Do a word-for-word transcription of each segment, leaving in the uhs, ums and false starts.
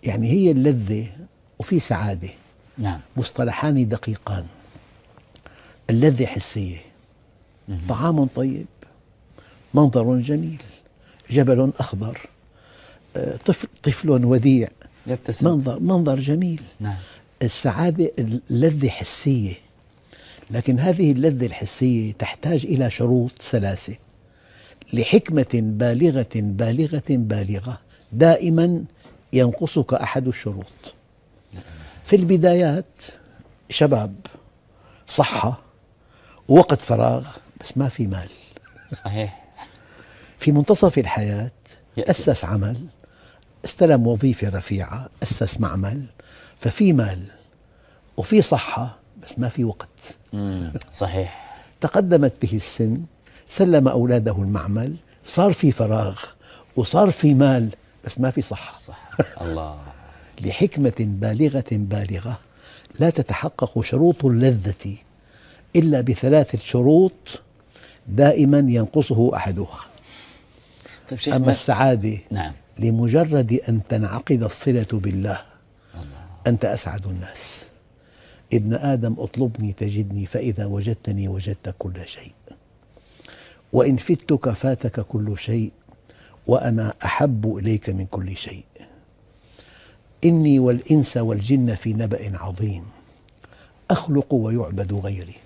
يعني هي اللذة وفي سعادة، نعم. مصطلحان دقيقان. اللذة حسية، طعام طيب، منظر جميل، جبل أخضر، طفل طفل وديع، يبتسم، منظر منظر جميل. نعم. السعادة اللذة حسية، لكن هذه اللذة الحسية تحتاج إلى شروط ثلاثة لحكمة بالغة بالغة بالغة. دائما ينقصك أحد الشروط. في البدايات شباب، صحة، ووقت فراغ، بس ما في مال. صحيح. في منتصف الحياة يأتي. أسس عمل، استلم وظيفة رفيعة، أسس معمل، ففي مال وفي صحة بس ما في وقت. مم. صحيح. تقدمت به السن، سلم أولاده المعمل، صار في فراغ وصار في مال بس ما في صحة. صح. الله. لحكمة بالغة بالغة لا تتحقق شروط اللذة إلا بثلاثة شروط دائما ينقصه أحدها. طيب شيخ، أما السعادة نعم، لمجرد أن تنعقد الصلة بالله الله. أنت أسعد الناس. ابن آدم اطلبني تجدني، فإذا وجدتني وجدت كل شيء، وإن فتك فاتك كل شيء، وأنا أحب إليك من كل شيء. إني والإنس والجن في نبأ عظيم، أخلق ويعبد غيري،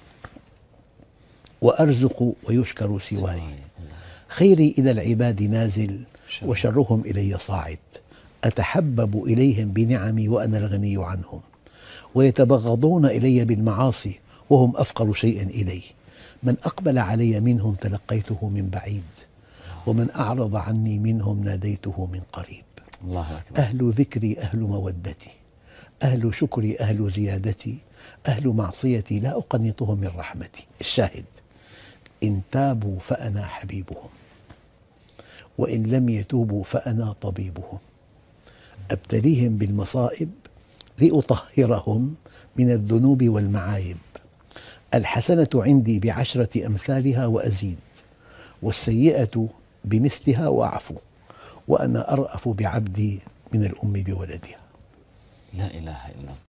وأرزق ويشكر سواي، خيري إلى العباد نازل، وشرهم إلي صاعد، أتحبب إليهم بنعمي وأنا الغني عنهم، ويتبغضون إلي بالمعاصي وهم أفقر شيء إلي. من أقبل علي منهم تلقيته من بعيد، ومن أعرض عني منهم ناديته من قريب. الله أكبر. أهل ذكري أهل مودتي، أهل شكري أهل زيادتي، أهل معصيتي لا أقنطهم من رحمتي. الشاهد: إن تابوا فأنا حبيبهم، وإن لم يتوبوا فأنا طبيبهم. أبتليهم بالمصائب لأطهرهم من الذنوب والمعايب. الحسنة عندي بعشرة أمثالها وأزيد، والسيئة بمثلها وأعفو، وأنا أرأف بعبدي من الأم بولدها. لا إله إلا الله.